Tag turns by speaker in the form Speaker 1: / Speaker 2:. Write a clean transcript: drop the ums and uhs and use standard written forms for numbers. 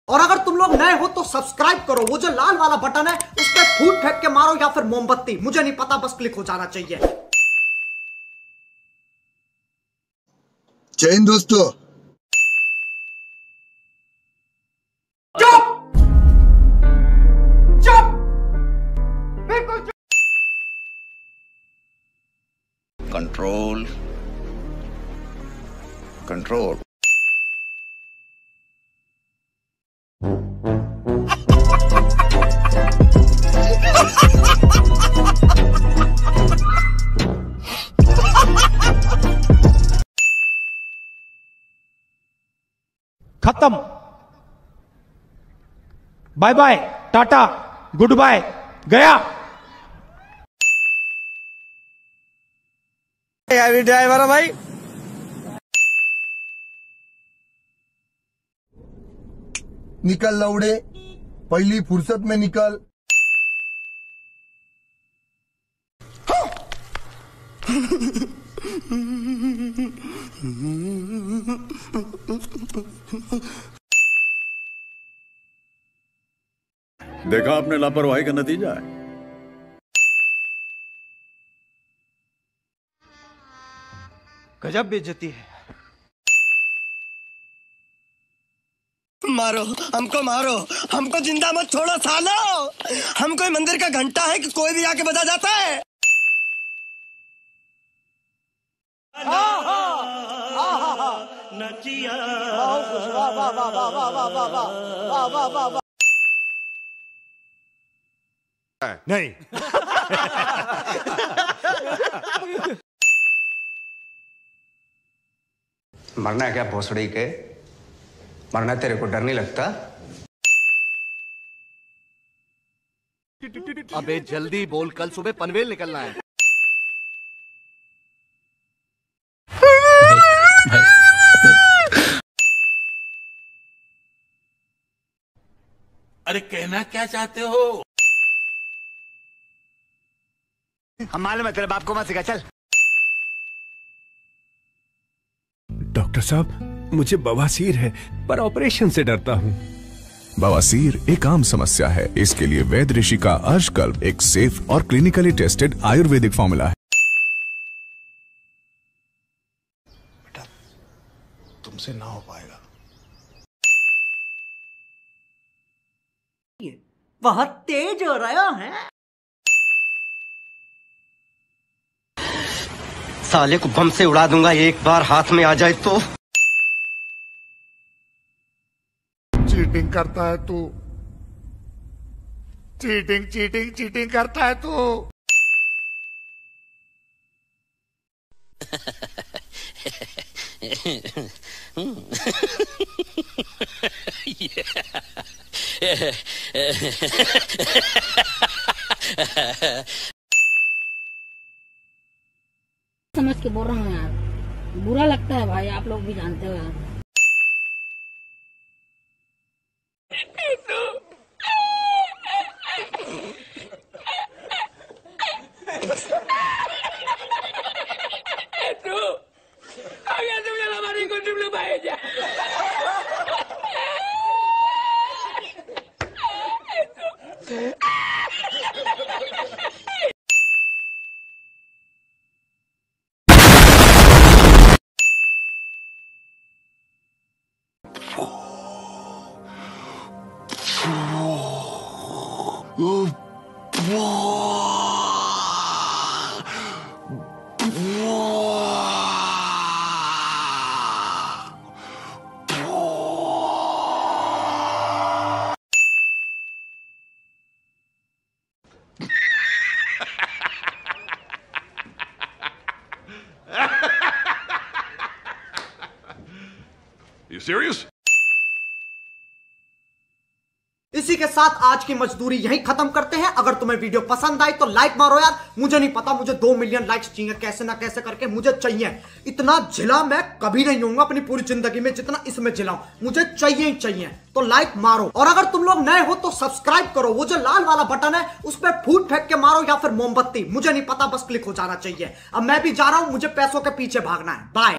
Speaker 1: और अगर तुम लोग नए हो तो सब्सक्राइब करो, वो जो लाल वाला बटन है उस पर फूट फेंक के मारो या फिर मोमबत्ती, मुझे नहीं पता, बस क्लिक हो जाना चाहिए।
Speaker 2: जय हिंद दोस्तों।
Speaker 1: चुप चुप, बिल्कुल चुप।
Speaker 2: Control control.
Speaker 3: खत्म, बाय बाय, टाटा, गुड बाय, गया।
Speaker 4: ड्राइवर है भाई।
Speaker 2: निकल लौड़े, पहली फुर्सत में निकल।
Speaker 5: देखा आपने लापरवाही का नतीजा है।
Speaker 3: गजब बेइज्जती है।
Speaker 4: मारो हमको, मारो हमको, जिंदा मत छोड़ो सालो। हम कोई मंदिर का घंटा है कि कोई भी आके बजा जाता है।
Speaker 5: नहीं।
Speaker 6: मरना है क्या भोसड़ी के? मरना तेरे को डर नहीं लगता?
Speaker 7: अबे जल्दी बोल, कल सुबह पनवेल निकलना है।
Speaker 5: अरे कहना क्या चाहते हो?
Speaker 6: हम मालूम है तेरे बाप को मत सिखा, चल।
Speaker 8: डॉक्टर साहब, मुझे बवासीर है पर ऑपरेशन से डरता हूँ।
Speaker 9: बवासीर एक आम समस्या है। इसके लिए वैद्य ऋषि का अर्शकल्प एक सेफ और क्लिनिकली टेस्टेड आयुर्वेदिक फॉर्मूला है।
Speaker 6: बेटा, तुमसे ना हो पाएगा।
Speaker 1: बहुत तेज हो रहा है।
Speaker 4: साले को बम से उड़ा दूंगा एक बार हाथ में आ जाए तो।
Speaker 2: चीटिंग करता है तू, चीटिंग चीटिंग चीटिंग करता है तू।
Speaker 10: समझ के बोल रहा हूँ यार, बुरा लगता है भाई, आप लोग भी जानते हो यार।
Speaker 5: You serious?
Speaker 1: इसी के साथ आज की मजदूरी यहीं खत्म करते हैं। अगर तुम्हें वीडियो पसंद आई तो लाइक मारो यार, मुझे नहीं पता, मुझे 2 मिलियन लाइक्स चाहिए, कैसे ना कैसे करके मुझे चाहिए। इतना झिला मैं कभी नहीं होऊंगा अपनी पूरी जिंदगी में जितना इसमें झिलाऊं, मुझे चाहिए ही चाहिए। तो लाइक मारो, और अगर तुम लोग नए हो तो सब्सक्राइब करो, वो जो लाल वाला बटन है उस पर फूट फेंक के मारो या फिर मोमबत्ती, मुझे नहीं पता, बस क्लिक हो जाना चाहिए। अब मैं भी जा रहा हूं, मुझे पैसों के पीछे भागना है। बाय।